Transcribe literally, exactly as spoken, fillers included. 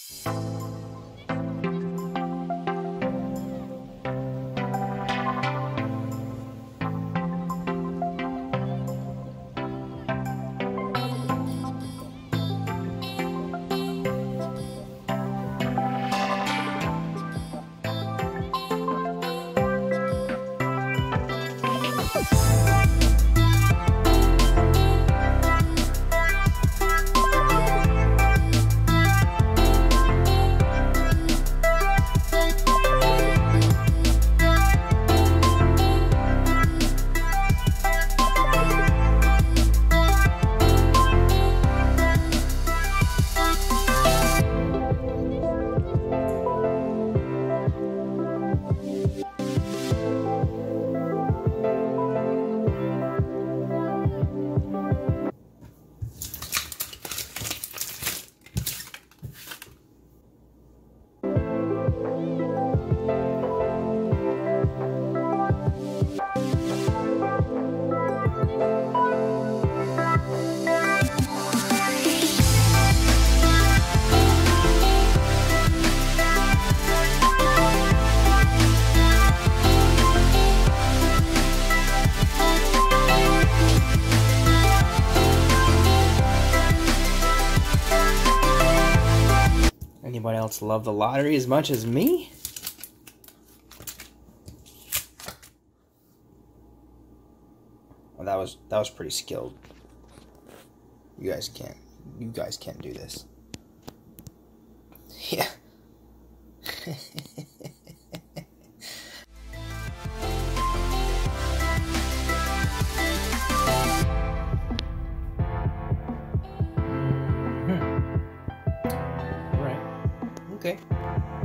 Anybody else love the lottery as much as me? Well, that was that was pretty skilled. You guys can't. You guys can't do this. Yeah. Okay.